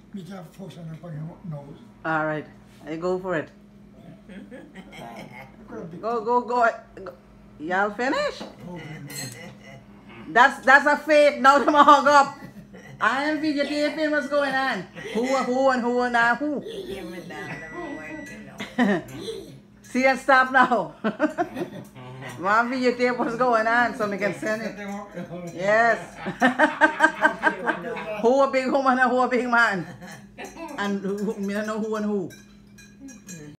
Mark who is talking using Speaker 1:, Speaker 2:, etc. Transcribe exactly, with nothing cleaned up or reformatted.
Speaker 1: Me just focus on your nose.
Speaker 2: All right, I go for it.
Speaker 1: Good.
Speaker 2: Go, go, go. go. Y'all finish?
Speaker 1: Oh,
Speaker 2: That's that's a fake. Now them hung up. I am videotaping what's going on. Who, who, and who, and now who? See and stop now. My videotape what's going on so we can send it. Yes. Who a big woman and who a big man? And who, me don't know who and who.